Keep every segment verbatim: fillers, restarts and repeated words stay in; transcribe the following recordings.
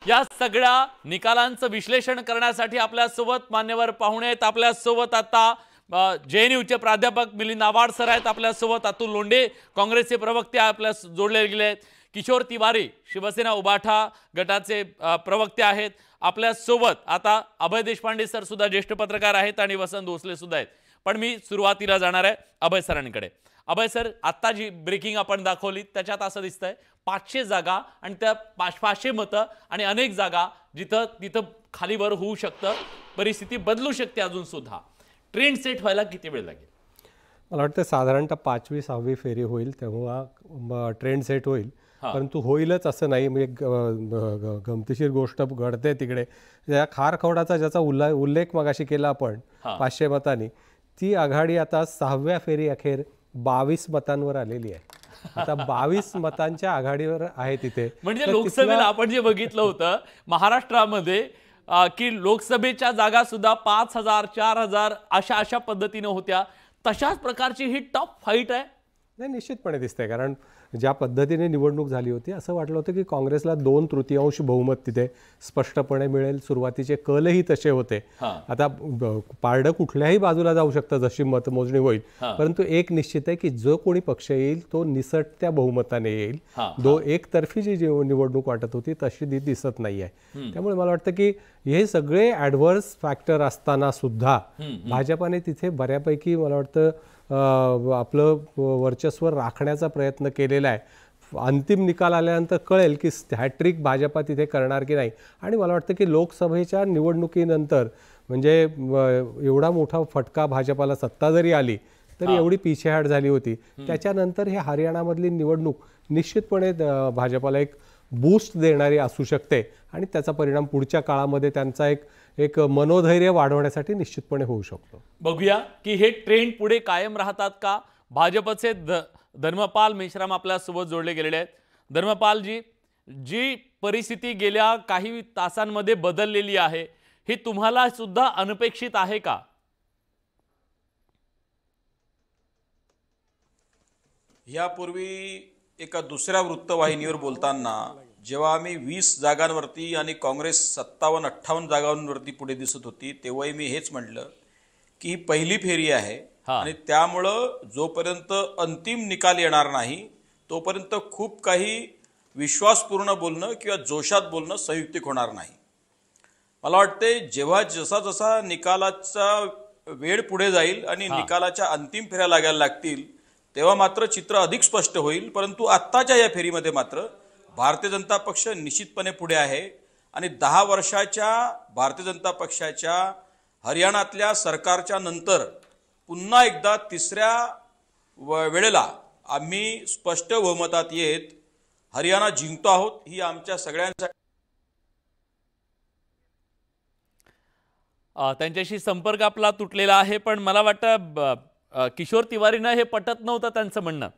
या सगळ्या निकालांचं विश्लेषण करण्यासाठी आपल्यासोबत मान्यवर पाहुणे आहेत। आपल्यासोबत आता जे एन यूचे प्राध्यापक मिलिंद आव्हाड सर आहेत, आपल्यासोबत अतुल लोंढे काँग्रेसचे प्रवक्ते आपल्या जोडले गेले आहेत, किशोर तिवारी शिवसेना उबाठा गटाचे प्रवक्ते आहेत, आपल्यासोबत आता अभय देशपांडे सर सुद्धा ज्येष्ठ पत्रकार आहेत आणि वसंत भोसले सुद्धा आहेत। पण मी सुरुवातीला जाणार आहे अभय सरांकडे। अभय सर, आता जी ब्रेकिंग आपण दाखवली त्याच्यात असं दिसतंय पाचशे जागा आणि त्या पाचशे मतं आणि अनेक जागा जिथं तिथं खालीवर होऊ शकतं, परिस्थिती बदलू शकते अजून सुद्धा। ट्रेंड सेट व्हायला किती वेळ लागेल? मला वाटतं साधारणतः पाचवी सहावी फेरी होईल तेव्हा ट्रेंड सेट होईल, परंतु होईलच असं नाही। म्हणजे गमतीशीर गोष्ट घडते तिकडे, त्या खारखवडाचा ज्याचा उल्लेख उल्लेख मगाशी केला आपण पाचशे मतांनी, ती आघाडी आता सहाव्या फेरी अखेर बावीस मतांवर आलेली आहे। आता बावीस मतांच्या आघाडीवर आहे तिथे। म्हणजे लोकसभेला आपण जे बघितलं होतं महाराष्ट्रामध्ये की लोकसभेच्या जागा सुद्धा पाच हजार चार हजार अशा अशा पद्धतीने होत्या, तशाच प्रकारची ही टफ फाईट आहे। नाही, निश्चितपणे दिसतंय, कारण ज्या पद्धतीने निवडणूक झाली होती असं वाटलं होतं की काँग्रेसला दोन तृतीयांश बहुमत तिथे स्पष्टपणे मिळेल। सुरुवातीचे कलही तसे होते। आता पारडं कुठल्याही बाजूला जाऊ शकतं जशी मतमोजणी होईल, परंतु एक निश्चित आहे की जो कोणी पक्ष येईल तो निसटत्या बहुमताने येईल। दो एकतर्फी जी निवडणूक वाटत होती तशी ती दिसत नाही आहे। त्यामुळे मला वाटतं की हे सगळे ॲडव्हर्स फॅक्टर असताना सुद्धा भाजपाने तिथे बऱ्यापैकी मला वाटतं आपलं वर्चस्व राखण्याचा प्रयत्न केलेला आहे। अंतिम निकाल आल्यानंतर कळेल की हॅट्रिक भाजपा तिथे करणार की नाही। आणि मला वाटतं की लोकसभेच्या निवडणुकीनंतर म्हणजे एवढा मोठा फटका भाजपाला सत्ता जरी आली तरी एवढी पिछेहाट झाली होती, त्याच्यानंतर हे हरियाणामधली निवडणूक निश्चितपणे भाजपाला एक बूस्ट देणारी असू शकते आणि त्याचा परिणाम पुढच्या काळामध्ये त्यांचा एक एक मनोधैर्य वाढवण्यासाठी निश्चितपणे होऊ शकतो। बघूया की हे ट्रेंड पुढे कायम राहतात का। भाजपचे धर्मपाल मेश्राम आपल्या सोबत जोडले गेलेले आहेत। धर्मपाल जी, जी परिस्थिती गेल्या काही तासांमध्ये बदललेली आहे ही तुम्हाला सुद्धा अनपेक्षित आहे का? यापूर्वी एका दुसऱ्या वृत्तवाहिनीवर बोलताना जेव्हा आम्ही वीस जागांवरती आणि काँग्रेस सत्तावन्न अठ्ठावन्न जागांवरती पुढे दिसत होती तेव्हाही मी हेच म्हटलं की पहिली फेरी आहे आणि त्यामुळं जोपर्यंत अंतिम निकाल येणार नाही तोपर्यंत खूप काही विश्वासपूर्ण बोलणं किंवा जोशात बोलणं संयुक्तिक होणार नाही। मला वाटते जेव्हा जसा जसा निकालाचा वेळ पुढे जाईल आणि निकालाच्या अंतिम फेऱ्या लागायला लागतील तेव्हा मात्र चित्र अधिक स्पष्ट होईल। परंतु आत्ताच्या या फेरीमध्ये मात्र भारतीय जनता पक्ष निश्चितपणे पुढे आहे आणि दहा वर्षाच्या भारतीय जनता पक्षाच्या हरियाणातल्या सरकारच्या नंतर पुन्हा एकदा तिसऱ्या वेळेला आम्ही स्पष्ट बहुमतात येत हरियाणा जिंकतो आहोत ही आमच्या सगळ्यांसाठी। त्यांच्याशी संपर्क आपला तुटलेला आहे, पण मला वाटतं किशोर तिवारींना हे पटत नव्हतं त्यांचं म्हणणं।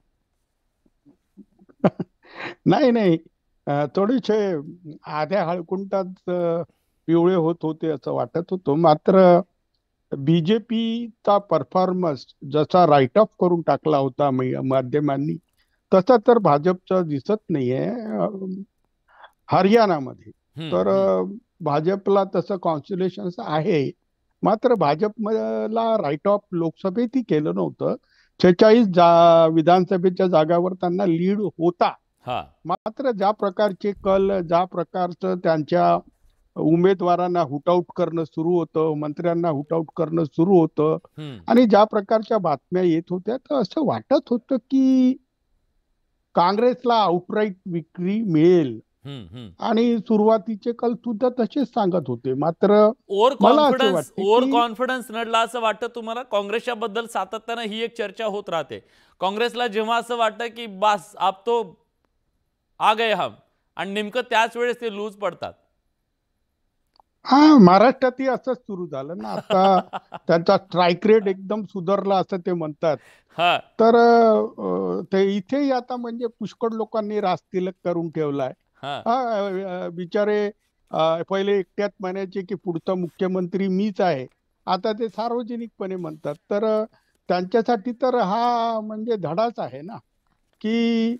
नाही नाही, थोडेसे आध्या हळकुंटात पिवळे होत होते असं वाटत होतं। मात्र बीजेपीचा परफॉर्मन्स जसा राईट ऑफ करून टाकला होता माध्यमांनी तसा तर भाजपचा दिसत नाहीये हरियाणामध्ये। तर भाजपला तसं कॉन्स्टिट्युशन आहे, मात्र भाजपला राईट ऑफ लोकसभेतही केलं नव्हतं। छेचाळीस जा विधानसभेच्या जागावर त्यांना लीड होता, मात्र ज्या प्रकारचे कल, ज्या प्रकारचं त्यांच्या उमेदवारांना हुटआउट करणं सुरू होतं, मंत्र्यांना हुटआउट करणं सुरू होतं आणि ज्या प्रकारच्या बातम्या येत होत्या तर असं वाटत होतं की काँग्रेसला आउटराईट विक्री मिळेल आणि सुरुवातीचे कल सुद्धा तसेच सांगत होते। मात्र ओव्हर कॉन्फिडन्स ओव्हर कॉन्फिडन्स नडला असं वाटतं तुम्हाला? काँग्रेसच्या बद्दल सातत्यानं ही एक चर्चा होत राहते। काँग्रेसला जेव्हा असं वाटतं की बस अब तो आ गए हम, आणि नेमकं त्याच वेळेस ते लूज पडतात। हा, महाराष्ट्रातही असंच सुरू झालं ना आता। त्यांचा स्ट्राईक रेट एकदम सुधारला असं ते म्हणतात। तर ते इथेही आता म्हणजे पुष्कळ लोकांनी राजतिलक करून ठेवलाय। हा, बिचारे पहिले एकट्यात म्हणायचे की पुढचा मुख्यमंत्री मीच आहे, आता ते सार्वजनिकपणे म्हणतात। तर त्यांच्यासाठी तर हा म्हणजे धडाच आहे ना की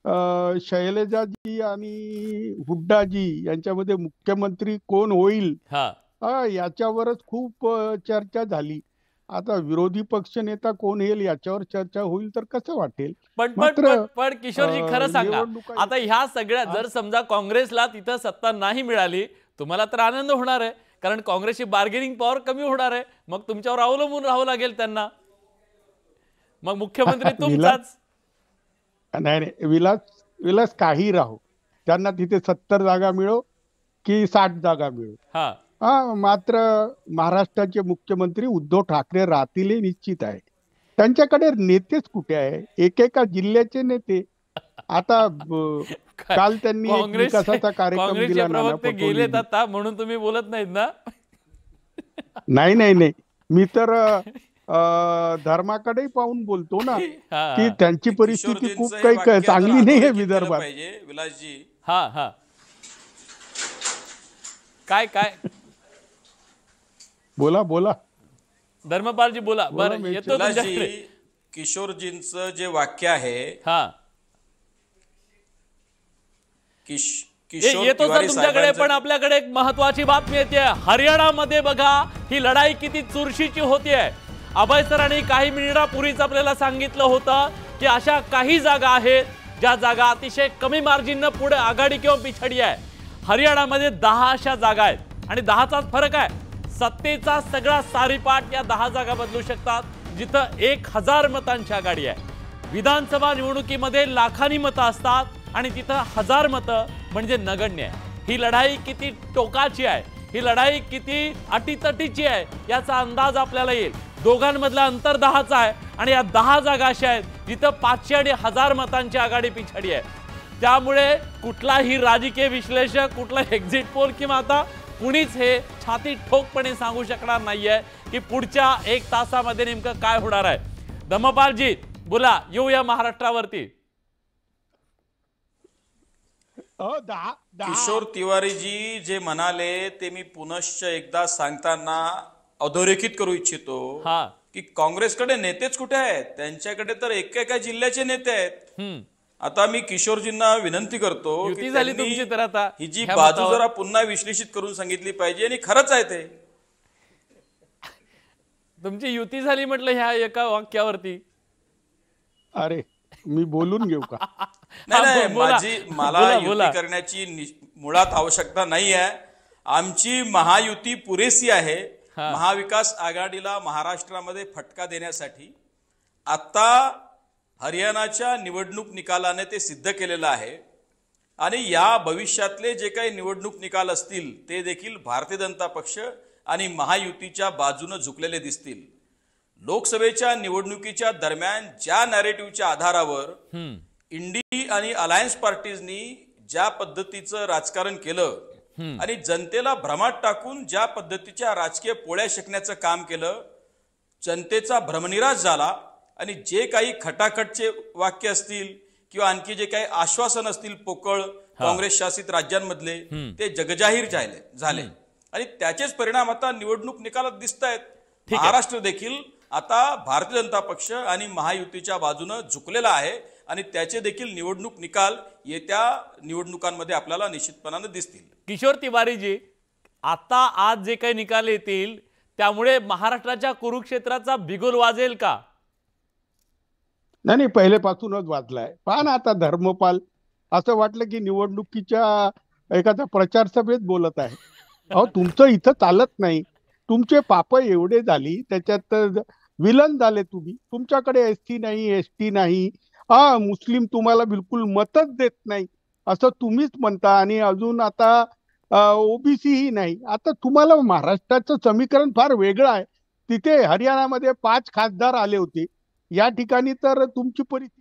अ, शैलजाजी आणि हुड्डाजी यांच्यामध्ये मुख्यमंत्री कोण होईल हा अ, याच्यावरच खूप अ, चर्चा झाली. आता विरोधी पक्ष नेता कोण येईल याच्यावर चर्चा होईल तर कसं वाटेल. पण पण मात्र पण पण किशोरजी अ, खरं सांगा, निवडणुका आता ह्या सगळ्या जर समजा काँग्रेसला तिथं सत्ता नाही मिळाली, तुम्हाला तर आनंद होणार आहे, कारण काँग्रेसची बार्गेनिंग पॉवर कमी होणार आहे, मग तुमच्यावर अवलंबून राहावं लागेल त्यांना, मग मुख्यमंत्री तुमचाच. नाही नाही विलास विलास काही राहो, त्यांना तिथे सत्तर जागा मिळो की साठ जागा मिळो, हा हा मात्र महाराष्ट्राचे मुख्यमंत्री उद्धव ठाकरे राहतील हे निश्चित आहे. त्यांच्याकडे नेतेच कुठे आहे, एकेका जिल्ह्याचे नेते. आता ब- काल त्यांनी एक काँग्रेस विकासाचा कार्यक्रम काँग्रेसचे दिला नाना प्रवक्ते पटोले गेलेत यांनी. आता, म्हणून तुम्ही बोलत नाहीत ना. नाही नाही नाही मी तर अ, धर्माकडेही पाहून बोलतो ना हा, की हा. त्यांची परिस्थिती किशोरजींचं खूप हे काही वाक्य क- चांगली जरा नाही आहे अधोरेखित केलं विदर्भात. पाहिजे विलासजी. हा हा काय काय बोला बोला धर्मपालजी बोला. बोला, बरं मी येतो विलासजी, तुमच्याकडे. किशोरजींचं जे वाक्य आहे हा किश ये- किशोर येतो सर तिवारी तुमच्याकडे. साहेबांचं- पण आपल्याकडे एक महत्वाची बातमी येते. हरियाणामध्ये बघा ही लढाई किती चुरशीची होतीये. अभय सरांनी काही मिनिटापूर्वीच आपल्याला सांगितलं होतं की अशा काही जागा आहेत ज्या जागा अतिशय कमी मार्जिननं पुढे आघाडी किंवा पिछाडी आहे. हरियाणामध्ये दहा अशा जागा आहेत आणि दहाचाच फरक आहे. सत्तेचा सगळा सारीपाट या दहा जागा बदलू शकतात, जिथं एक हजार मतांची आघाडी आहे. विधानसभा निवडणुकीमध्ये लाखांनी मतं असतात आणि तिथं हजार मतं म्हणजे नगण्य आहे. ही लढाई किती टोकाची आहे, ही लढाई किती अटीतटीची आहे याचा अंदाज आपल्याला येईल. दोघांमधलं अंतर दहाचं आहे आणि या दहा जागा अशा आहेत जिथं पाचशे आणि हजार मतांची आघाडी पिछाडी आहे. त्यामुळे कुठलाही राजकीय विश्लेषक, कुठला एक्झिट पोल किंवा आता कुणीच हे छाती ठोकपणे सांगू शकणार नाहीये की पुढच्या एक तासामध्ये नेमकं काय होणार आहे. धम्मपालजी बोला, येऊया महाराष्ट्रावरती. अ, दहा दहा किशोर तिवारीजी जे म्हणाले ते मी पुनश्च एकदा सांगताना अधोरेखित करू इच्छितो हा की काँग्रेसकडे नेतेच कुठे आहेत. त्यांच्याकडे तर एकेका जिल्ह्याचे नेते आहेत. हम्म आता मी किशोरजींना विनंती करतो की युती झाली त्यांनी तुमची तर आता ही जी ह्या बाजू मतावर. जरा पुन्हा विश्लेषित करून सांगितली पाहिजे. आणि खरंच आहे ते. तुमची युती झाली म्हटलं ह्या एका वाक्यावरती. अरे मी बोलून घेऊ का. नाही हा, नाही बोला. माझी मला बोला, युती बोला. करण्याची नि- मुळात आवश्यकता नाही आहे. आमची महायुती पुरेसी आहे. हा. महाविकास आघाडीला महाराष्ट्रामध्ये फटका देण्यासाठी आता हरियाणाच्या निवडणूक निकालाने ते सिद्ध केलेलं आहे. आणि या भविष्यातले जे काही निवडणूक निकाल असतील ते देखील भारतीय जनता पक्ष आणि महायुतीच्या बाजूने झुकलेले दिसतील. लोकसभेच्या निवडणुकीच्या दरम्यान ज्या नॅरेटिव्हच्या आधारावर हम्म इंडी आणि अलायन्स पार्टीजनी ज्या पद्धतीचं राजकारण केलं आणि जनतेला भ्रमात टाकून ज्या पद्धतीच्या राजकीय पोळ्या शेकण्याचं काम केलं, जनतेचा भ्रमनिराश झाला. आणि जे काही खटाखटचे वाक्य असतील किंवा आणखी जे काही आश्वासन असतील पोकळ काँग्रेस शासित राज्यांमधले ते जगजाहीर झाले झाले आणि त्याचेच परिणाम आता निवडणूक निकालात दिसत आहेत. महाराष्ट्र देखील आता भारतीय जनता पक्ष आणि महायुतीच्या बाजूने झुकलेला आहे आणि त्याचे देखील निवडणूक निकाल येत्या निवडणुकांमध्ये आपल्याला निश्चितपणाने दिसतील. किशोर तिवारीजी, आता आज जे काही निकाल येतील त्यामुळे महाराष्ट्राच्या कुरुक्षेत्राचा बिगुल वाजेल का? नाही नाही पहिलेपासूनच वाचलाय. पहा ना आता धर्मपाल असं वाटलं की निवडणुकीच्या एखाद्या प्रचार सभेत बोलत आहे. अहो तुमचं इथं चालत नाही. तुमचे पाप एवढे झाली त्याच्यात विलन झाले तुम्ही. तुमच्याकडे एस टी नाही, एस टी नाही, हा मुस्लिम तुम्हाला बिलकुल मतच देत नाही असं तुम्हीच म्हणता. आणि अजून आता ओबीसी ही नाही. आता तुम्हाला महाराष्ट्राचं समीकरण फार वेगळं आहे. तिथे हरियाणामध्ये पाच खासदार आले होते, या ठिकाणी तर तुमची परिस्थिती.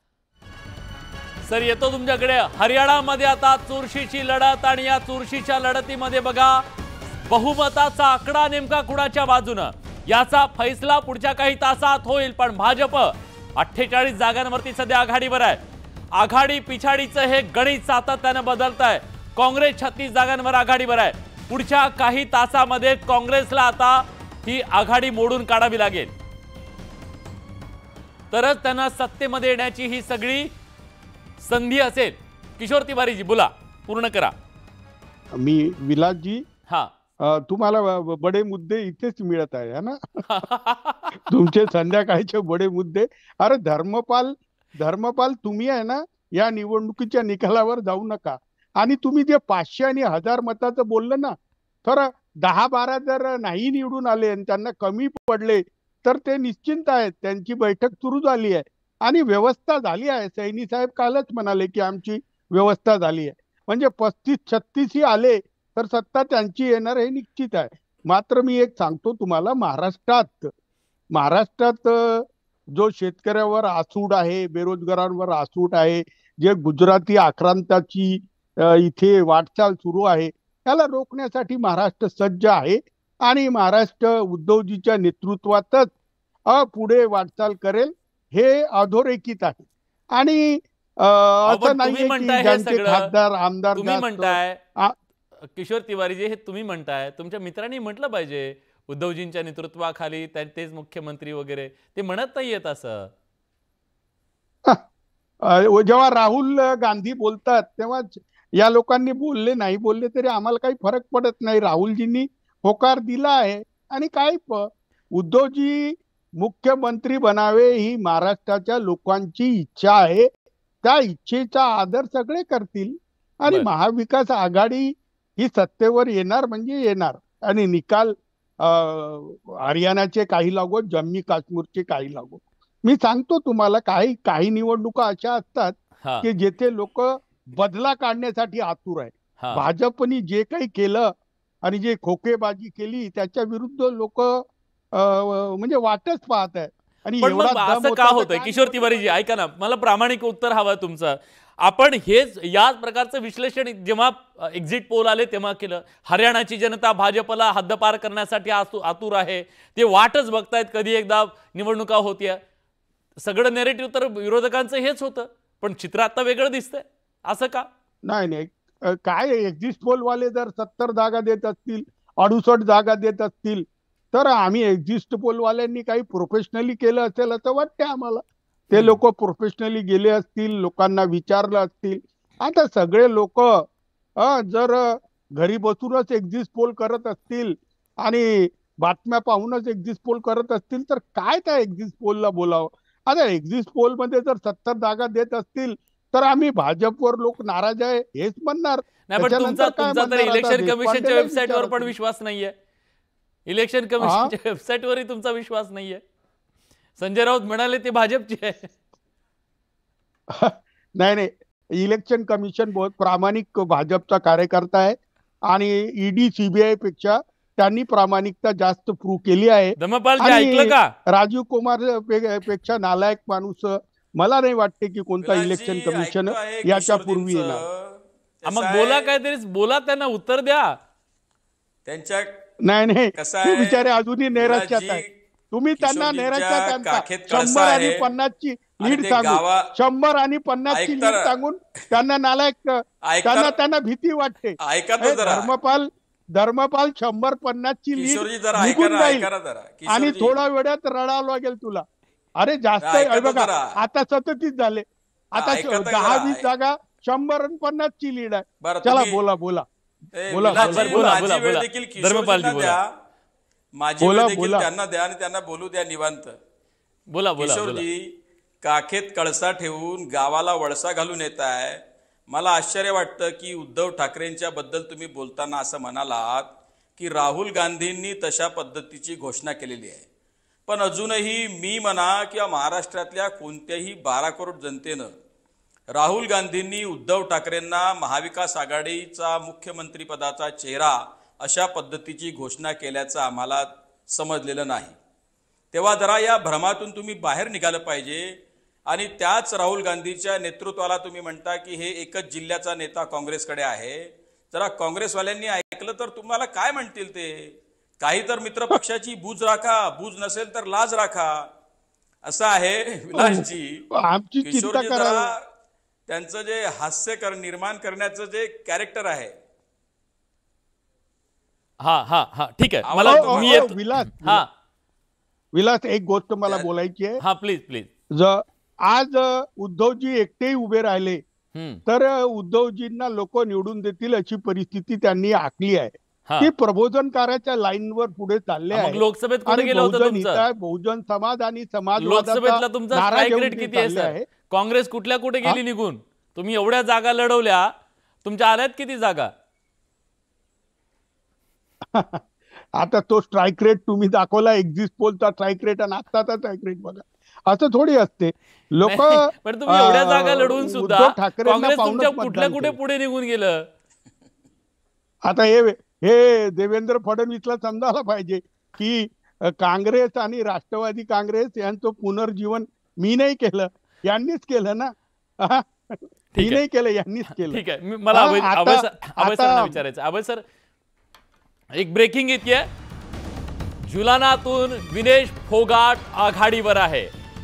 सर येतो तुमच्याकडे. हरियाणामध्ये आता चुरशीची लढत आणि या चुरशीच्या लढतीमध्ये बघा बहुमताचा आकडा नेमका कुणाच्या बाजूनं याचा फैसला पुढच्या काही तासात होईल. पण भाजप अठ्ठेचाळीस जागांवरती सध्या आघाडीवर आहे. आघाडी पिछाडीचं हे गणित सातत्याने बदलत आहे. काँग्रेस छत्तीस जागांवर आघाडीवर आहे. पुढच्या काही तासामध्ये काँग्रेसला आता ही आघाडी मोडून काढावी लागेल, तरच त्यांना सत्तेमध्ये येण्याची ही सगळी संधी असेल. किशोर तिवारीजी बोला, पूर्ण करा. मी विलासजी, हा अ, तुम्हाला ब- बडे मुद्दे इथेच मिळत आहे है ना. तुमचे संध्याकाळचे बडे मुद्दे. अरे धर्मपाल धर्मपाल तुम्ही आहे ना, या निवडणुकीच्या निकालावर जाऊ नका. आणि तुम्ही जे पाचशे आणि हजार मताचं बोललं ना, तर दहा बारा जर नाही निवडून आले आणि त्यांना कमी पडले तर ते निश्चिंत आहेत. त्यांची बैठक सुरू झाली आहे आणि व्यवस्था झाली आहे. सैनी साहेब कालच म्हणाले की आमची व्यवस्था झाली आहे. म्हणजे पस्तीस छत्तीस ही आले तर सत्ता त्यांची येणार हे निश्चित आहे. मात्र मी एक सांगतो तुम्हाला, महाराष्ट्रात महाराष्ट्रात अ, जो शेतकऱ्यावर आसूड आहे, बेरोजगारांवर आसूड आहे, जे गुजराती आक्रांताची अ, इथे वाटचाल सुरू आहे, त्याला रोखण्यासाठी महाराष्ट्र सज्ज आहे. आणि महाराष्ट्र उद्धवजीच्या नेतृत्वातच अ, पुढे वाटचाल करेल हे अधोरेखित आहे. आणि अ, अहो, असं पण तुम्ही नाहीये म्हणताय की हे ज्यांचे सगळं, खासदार आमदार तुम्ही जास्त म्हणताय आ- किशोर तिवारीजी, हे तुम्ही म्हणताय, तुमच्या मित्रांनी म्हटलं पाहिजे उद्धवजींच्या नेतृत्वाखाली त्या- तेच मुख्यमंत्री वगैरे, ते म्हणत नाहीयेत असं. अ, जेव्हा राहुल गांधी बोलतात तेव्हा या लोकांनी बोलले नाही बोलले तरी आम्हाला काही फरक पडत नाही. राहुलजींनी होकार दिला आहे. आणि काय प उद्धवजी मुख्यमंत्री बनावे ही महाराष्ट्राच्या लोकांची इच्छा आहे. त्या इच्छेचा आदर सगळे करतील आणि बर. महाविकास आघाडी ही सत्तेवर येणार म्हणजे येणार. आणि निकाल अ, हरियाणाचे काही लागो, जम्मू काश्मीरचे काही लागो. मी सांगतो तुम्हाला, काही काही निवडणुका अशा असतात हा की जेथे लोक बदला काढण्यासाठी आतुर आहे. हा भाजपनी जे काही केलं आणि जे खोकेबाजी केली त्याच्या विरुद्ध लोक म्हणजे वाटच पाहत आहेत. आणि पण एवढा मग दम असं होता का तर होतंय काय किशोर निवडणूक तिवारीजी? ऐका ना, मला प्रामाणिक उत्तर हवं तुमचं. आपण हेच याच प्रकारचं विश्लेषण जेव्हा एक्झिट पोल आले तेव्हा केलं. हरियाणाची जनता भाजपला हद्दपार करण्यासाठी आतु- आतुर आहे. ते वाटच बघतायत कधी एकदा निवडणुका होत्या. सगळं नेरेटिव्ह तर विरोधकांचं हेच होतं, पण चित्र आता वेगळं दिसतंय. असं का? नाही नाही अ, काय एक्झिट पोल वाले जर सत्तर जागा देत असतील, अडुसष्ट जागा देत असतील, तर आम्ही एक्झिट पोल वाल्यांनी काही प्रोफेशनली केलं असेल असं वाटते आम्हाला. ते लोक प्रोफेशनली गेले असतील, लोकांना विचारलं असतील. आता सगळे लोक जर घरी बसूनच एक्झिट पोल करत असतील आणि बातम्या पाहूनच एक्झिट पोल करत असतील तर काय त्या एक्झिट पोलला बोलावं. आता एक्झिट पोल मध्ये जर सत्तर जागा देत असतील तर आम्ही भाजपवर लोक नाराज आहे हेच म्हणणार. नाही, पण तुमचा त्याच्यानंतर काय तुमचा तर म्हणणार? आता इलेक्शन कमिशनच्या देशपांडेला वेबसाईटवर विचारा पण तुम्ही. विश्वास नाहीये. इलेक्शन कमिशनच्या वेबसाईटवरही तुमचा विश्वास नाहीये. संजय राऊत म्हणाले ते भाजपचे आहे. नाही नाही, इलेक्शन कमिशन बहुत प्रामाणिक भाजपचा कार्यकर्ता आहे आणि ईडी सीबीआय पेक्षा त्यांनी प्रामाणिकता जास्त प्रूव्ह केली आहे. धम्मपालजी आणि ऐकलं का? राजीव कुमार पे- पेक्षा नालायक माणूस मला नाही वाटते की कोणता विलासजी, इलेक्शन कमिशन ऐकतो आहे याच्या किशोरजींचं. पूर्वी येणार. हा, कसं मग आहे, बोला काहीतरी बोला, त्यांना उत्तर द्या. त्यांच्या नाही नाही, कसं ते आहे, बिचारे अजूनही नैराश्यात विलासजी, आहेत. तुम्ही त्यांना किशोरजींच्या नैराश्यात आणता. काखेत कळसा शंभर आणि आहे. पन्नासची आणि लीड ते सांगून गावा- शंभर आणि पन्नासची ऐकता- लीड सांगून त्यांना नालायक ऐकता- त्यांना त्यांना भीती वाटते. ऐका तर हे जरा. धर्मपाल धर्मपाल शंभर पन्नासची किशोरजी लीड जरा ऐका निघून ना, जाईल ऐका ना जरा. आणि किशोरजी. थोडा वेळात रडावं लागेल तुला. अरे जास्त ऐका आहे तर बघा, जरा. आता सततीच झाले. आता ऐका तर दहा जरा. वीस जागा शंभर आणि पन्नासची लीड आहे. बरं, चला तुम्ही- बोला बोला ए, बोला, विलासजी, बोला, बोला, माझी बोला, वेळ बोला. देखील धर्मपालजी किशोरजींना बोला. द्या. माझी बोला, वेळ देखील बोला. त्यांना द्या आणि त्यांना बोलू द्या निवांत. बोला बोला बोला. किशोरजी, काखेत कळसा ठेवून गावाला वळसा घालून येत आहे. मला आश्चर्य वाटतं की उद्धव ठाकरेंच्या बद्दल तुम्ही बोलताना असं म्हणालात की राहुल गांधींनी तशा पद्धतीची घोषणा केलेली आहे. पण अजूनही मी म्हणा किंवा महाराष्ट्रातल्या कोणत्याही बारा करोड जनतेनं राहुल गांधींनी उद्धव ठाकरेंना महाविकास आघाडीचा मुख्यमंत्रीपदाचा चेहरा अशा पद्धतीची घोषणा केल्याचं आम्हाला समजलेलं नाही. तेव्हा जरा या भ्रमातून तुम्ही बाहेर निघालं पाहिजे. आणि त्याच राहुल गांधीच्या नेतृत्वाला तुम्ही म्हणता की हे एकच जिल्ह्याचा नेता काँग्रेसकडे आहे. जरा काँग्रेसवाल्यांनी ऐकलं तर तुम्हाला काय म्हणतील ते. काही तर मित्रपक्षाची बूज राखा, बूज नसेल तर लाज राखा, असं आहे. विलासजी, आमची चिंता किशोरजी करा. जरा त्यांचं जे हास्य कर निर्माण करण्याचं जे कॅरेक्टर आहे. हा हा हा ठीक आहे. आवाज मला हो, मी हो, येतो. विलास हा विलास एक गोष्ट मला बोलायची आहे. हा प्लीज प्लीज. ज आज अ, उद्धवजी एकटेही उभे राहिले तर उद्धवजींना लोक निवडून देतील अशी परिस्थिती त्यांनी आखली आहे. हा. ती प्रबोधनकाराच्या लाईनवर पुढे चालले मग आहे लोकसभेत कुठे आणि गेलं होतं बहुजन तुमचं? हिताय, बहुजन समाज आणि लोकसभेतला समाजवादाचा तुमचा नारा स्ट्राईक घेऊन रेट ते किती आहे चालले सर? आहे. काँग्रेस कुठल्या कुठे गेली निघून? तुम्ही एवढ्या जागा लढवल्या, तुमच्या आल्यात किती जागा? आता तो स्ट्राईक रेट तुम्ही दाखवला, एक्झिट पोलचा स्ट्राईक रेट आणि आत्ताचा स्ट्राईक रेट बघा. असं थोडी असते. लोक पण तुम्ही एवढ्या जागा लढवून सुद्धा उद्धव ठाकरेंना काँग्रेस तुमच्या पाहूनच कुठल्या मतदान कुठे केलं. पुढे निघून गेलं? आता हे हे देवेंद्र फडणवीसला समजायला पाहिजे की अ, काँग्रेस आणि राष्ट्रवादी काँग्रेस यांचं पुनर्जीवन मी नाही केलं, यांनीच केलं ना. हा? मी आहे. नाही केलं, यांनीच केलं. ठीक आहे. मी- मला हा, अभय आता- अभय सर- अभय आता- सरांना विचारायचं. अभय सर, एक ब्रेकिंग येते. जुलानातून विनेश फोगाट आघाडीवर आहे.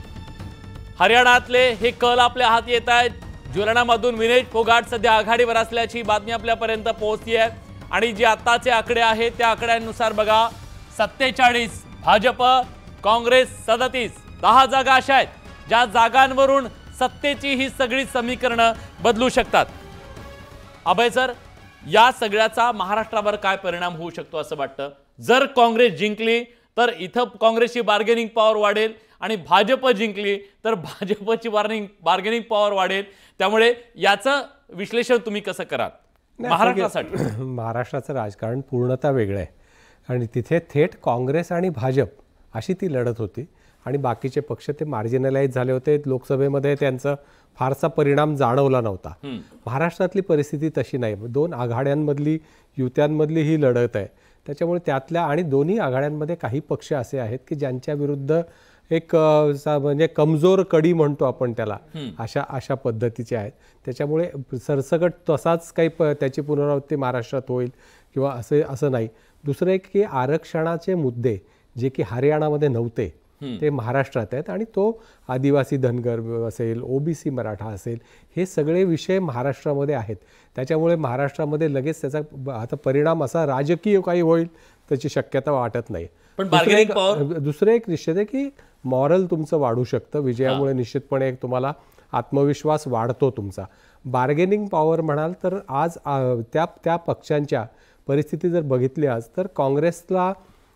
हरियाणातले हे कल आपल्या हाती येत आहेत. जुलानामधून विनेश फोगाट सध्या आघाडीवर असल्याची बातमी आपल्यापर्यंत पोहोचली आहे. आणि जे आताचे आकडे आहेत त्या आकड्यांनुसार बघा, सत्तेचाळीस भाजप, काँग्रेस सदतीस, दहा जागा अशा आहेत ज्या जागांवरून सत्तेची ही सगळी समीकरणं बदलू शकतात. अभय सर, या सगळ्याचा महाराष्ट्रावर काय परिणाम होऊ शकतो असं वाटतं? जर काँग्रेस जिंकली तर इथं काँग्रेसची बार्गेनिंग पॉवर वाढेल आणि भाजप जिंकली तर भाजपची बार्गेनिंग बार्गेनिंग पॉवर वाढेल. त्यामुळे याचं विश्लेषण तुम्ही कसं कराल महाराष्ट्रासाठी? महाराष्ट्राचं राजकारण पूर्णतः वेगळं आहे आणि तिथे थेट काँग्रेस आणि भाजप अशी ती लढत होती आणि बाकीचे पक्ष ते मार्जिनलाइज झाले होते. लोकसभेमध्ये त्यांचा फारसा परिणाम जाणवला नव्हता. महाराष्ट्रातली परिस्थिती तशी नाही. दोन आघाड्यांमधली, युत्यांमधली ही लढत आहे. त्याच्यामुळे त्यातल्या आणि दोन्ही आघाड्यांमध्ये काही पक्ष असे आहेत की ज्यांच्या विरुद्ध एक म्हणजे कमजोर कडी म्हणतो आपण त्याला, अशा अशा पद्धतीचे आहेत. त्याच्यामुळे सरसकट तसाच काही प त्याची पुनरावृत्ती महाराष्ट्रात होईल किंवा असे असं नाही. दुसरं एक की आरक्षणाचे मुद्दे जे की हरियाणामध्ये नव्हते ते महाराष्ट्रात आहेत आणि तो आदिवासी धनगर असेल, ओबीसी मराठा असेल, हे सगळे विषय महाराष्ट्रामध्ये आहेत. त्याच्यामुळे महाराष्ट्रामध्ये लगेच त्याचा आता परिणाम असा राजकीय काही होईल त्याची शक्यता वाटत नाही. पण बार्गेनिंग पॉवर, दुसरं एक निश्चित आहे की मॉरल तुमचं वाढू शकतं. विजयामुळे निश्चितपणे एक तुम्हाला आत्मविश्वास वाढतो तुमचा. बार्गेनिंग पॉवर म्हणाल तर आज त्या त्या पक्षांच्या परिस्थिती जर बघितली आज तर काँग्रेसला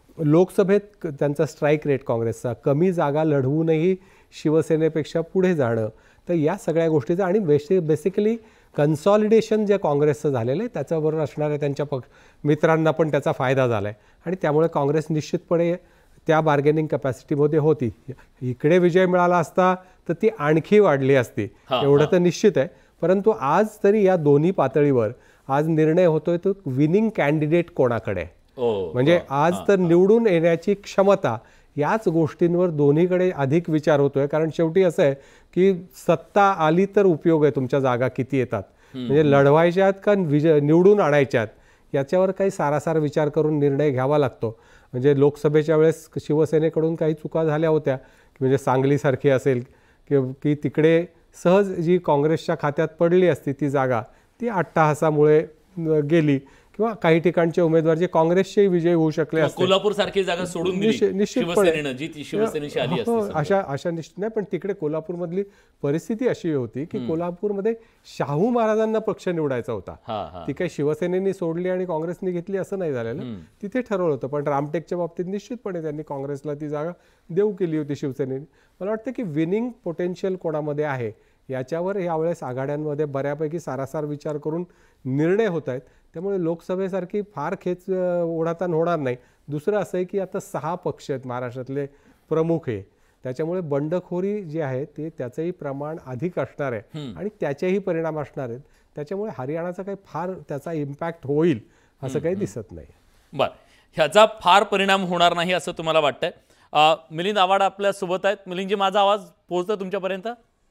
लोकसभेत त्यांचा स्ट्राईक रेट काँग्रेसचा कमी जागा लढवूनही शिवसेनेपेक्षा पुढे जाणं, तर या सगळ्या गोष्टीचं आणि बेसिक बेसिकली कन्सॉलिडेशन जे काँग्रेसचं झालेलं आहे त्याच्याबरोबर असणाऱ्या त्यांच्या पक्ष मित्रांना पण त्याचा फायदा झाला आहे आणि त्यामुळे काँग्रेस निश्चितपणे त्या बार्गेनिंग कॅपॅसिटीमध्ये होती. इकडे विजय मिळाला असता तर ती आणखी वाढली असती, एवढं तर निश्चित आहे. परंतु आज तरी या दोन्ही पातळीवर आज निर्णय होतोय तो विनिंग कॅन्डिडेट कोणाकडे, म्हणजे आज तर निवडून येण्याची क्षमता, याच गोष्टींवर दोन्हीकडे अधिक विचार होतोय. कारण शेवटी असं आहे की सत्ता आली तर उपयोग आहे, तुमच्या जागा किती येतात, म्हणजे लढवायच्यात का विजय निवडून आणायच्यात याच्यावर काही सारासार विचार करून निर्णय घ्यावा लागतो. म्हणजे लोकसभेच्या वेळेस शिवसेनेकडून काही चुका झाल्या होत्या, म्हणजे सांगलीसारखी असेल की तिकडे सहज जी काँग्रेसच्या खात्यात पडली असती ती जागा ती अट्टाहासामुळे गेली किंवा काही ठिकाणचे उमेदवार जे काँग्रेसचे विजय होऊ शकले असते. कोल्हापूर सारखी जागा सोडून दिली शिवसेनेनं, जी ती शिवसेनेची आली असती. अशा अशा निश्चित नाही, पण तिकडे कोल्हापूरमधली परिस्थिती अशी होती की कोल्हापूरमध्ये शाहू महाराजांना पक्ष निवडायचा होता. ती काही शिवसेनेने सोडली आणि काँग्रेसने घेतली असं नाही झालेलं. तिथे ठरवलं होतं, पण रामटेकच्या बाबतीत निश्चितपणे त्यांनी काँग्रेसला ती जागा देऊ केली होती शिवसेनेने. मला वाटतं की विनिंग पोटेन्शियल कोणामध्ये आहे याच्यावर यावेळेस आघाड्यांमध्ये बऱ्यापैकी सारासार विचार करून निर्णय होत आहेत. त्यामुळे लोकसभेसारखी फार खेच ओढाताण होणार नाही. दुसरं असं आहे की आता सहा पक्ष आहेत महाराष्ट्रातले प्रमुख आहे, त्याच्यामुळे बंडखोरी जी आहे ते त्याचंही प्रमाण अधिक असणार आहे आणि त्याचेही परिणाम असणार आहेत. त्याच्यामुळे हरियाणाचा काही फार त्याचा इम्पॅक्ट होईल असं काही दिसत नाही. बरं, ह्याचा फार परिणाम होणार नाही असं तुम्हाला वाटतंय? मिलिंद आव्हाड आपल्या सोबत आहेत. मिलिंदजी, माझा आवाज पोहोचतो तुमच्यापर्यंत?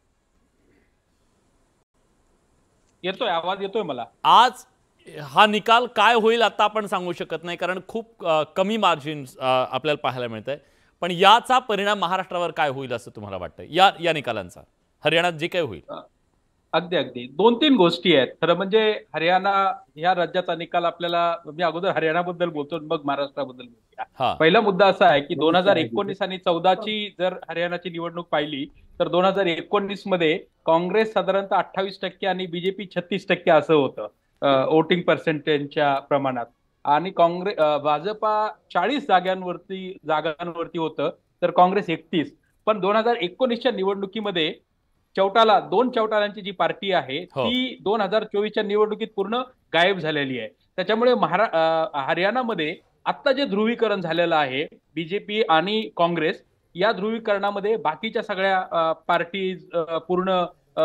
येतोय आवाज, येतोय मला. आज हा निकाल काय होईल आता आपण सांगू शकत नाही, कारण खूप कमी मार्जिन आपल्याला पाहायला मिळत आहे. पण याचा परिणाम महाराष्ट्रावर काय होईल असं तुम्हाला वाटतं, या या निकालांचा, हरियाणात जे काही होईल? अगदी अगदी दोन तीन गोष्टी आहेत. खरं म्हणजे हरियाणा ह्या राज्याचा निकाल आपल्याला, मी अगोदर हरियाणाबद्दल बोलतो मग महाराष्ट्राबद्दल हा. बोलूया. पहिला मुद्दा असा आहे की दोन हजार एकोणीस आणि चौदाची जर हरियाणाची निवडणूक पाहिली तर दोन हजार एकोणीस मध्ये काँग्रेस साधारणतः अठ्ठावीस टक्के आणि बीजेपी छत्तीस टक्के असं होतं वोटिंग पर्सेंटेजच्या प्रमाणात. आणि काँग्रेस भाजपा चाळीस जागांवरती जागांवरती होतं तर काँग्रेस एकतीस. पण दोन हजार एकोणीसच्या निवडणुकीमध्ये चौटाला दोन चौटालांची जी पार्टी आहे ती दोन हजार चोवीसच्या निवडणुकीत पूर्ण गायब झालेली आहे. त्याच्यामुळे महारा हरियाणामध्ये आता जे ध्रुवीकरण झालेलं आहे बीजेपी आणि काँग्रेस, या ध्रुवीकरणामध्ये बाकीच्या सगळ्या पार्टीज पूर्ण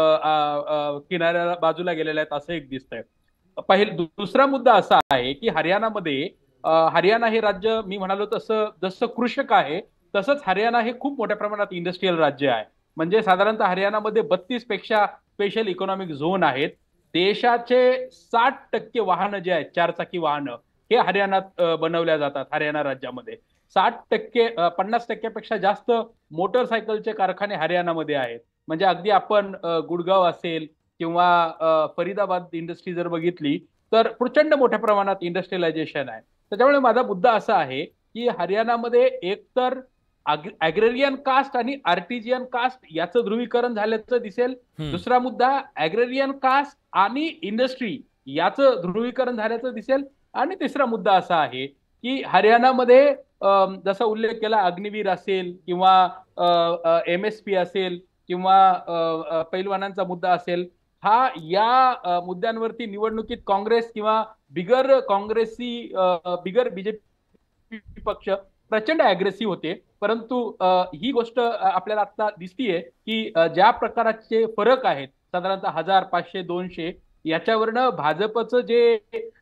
किनाऱ्याला बाजूला गेलेल्या आहेत असं एक दिसतंय. पहिला दुसरा मुद्दा असा आहे की हरियाणामध्ये हरियाणा हे राज्य मी म्हणालो तसं जसं कृषक आहे तसंच हरियाणा हे खूप मोठ्या प्रमाणात इंडस्ट्रीयल राज्य आहे. म्हणजे साधारणतः हरियाणामध्ये बत्तीस पेक्षा स्पेशल इकॉनॉमिक झोन आहेत. देशाचे साठ टक्के वाहनं जे आहेत चारचाकी वाहनं हे हरियाणात बनवल्या जातात. हरियाणा राज्यामध्ये साठ टक्के पन्नास टक्क्यापेक्षा जास्त मोटरसायकलचे कारखाने हरियाणामध्ये आहेत. म्हणजे अगदी आपण गुडगाव असेल किंवा फरीदाबाद इंडस्ट्री जर बघितली तर प्रचंड मोठ्या प्रमाणात इंडस्ट्रियलायझेशन आहे. त्याच्यामुळे माझा मुद्दा असा आहे की हरियाणामध्ये एकतर ॲग्रेरियन कास्ट आणि आर्टिजियन कास्ट याचं ध्रुवीकरण झाल्याचं दिसेल. दुसरा मुद्दा ॲग्रेरियन कास्ट आणि इंडस्ट्री याचं ध्रुवीकरण झाल्याचं दिसेल. आणि तिसरा मुद्दा असा आहे की हरियाणामध्ये जसा उल्लेख केला अग्निवीर असेल किंवा एम एस पी असेल किंवा पैलवानांचा मुद्दा असेल, हा या मुद्द्यांवरती निवडणुकीत काँग्रेस किंवा बिगर काँग्रेसी बिगर बीजेपी पक्ष प्रचंड अग्रेसिव्ह होते. परंतु ही गोष्ट आपल्याला आता दिसतीये की ज्या प्रकारचे फरक आहेत साधारणतः हजार पाचशे दोनशे याच्यावरनं भाजपचं जे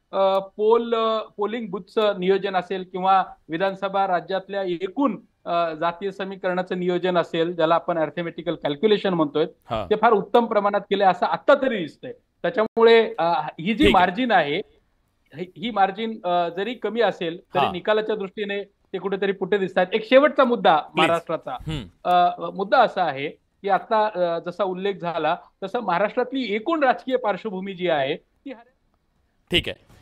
पोल पोलिंग बुथचं नियोजन असेल किंवा विधानसभा राज्यातल्या एकूण जातीय समीकरणाचं नियोजन असेल ज्याला आपण अर्थमेटिकल कॅल्क्युलेशन म्हणतोय ते फार उत्तम प्रमाणात केले असं आता तरी दिसतंय. त्याच्यामुळे ही जी मार्जिन आहे ही मार्जिन जरी कमी असेल तरी निकालाच्या दृष्टीने ते कुठेतरी पुढे दिसतात. एक शेवटचा मुद्दा महाराष्ट्राचा मुद्दा असा आहे की आता जसा उल्लेख झाला तसं महाराष्ट्रातली एकूण राजकीय पार्श्वभूमी जी आहे ती ठीक आहे.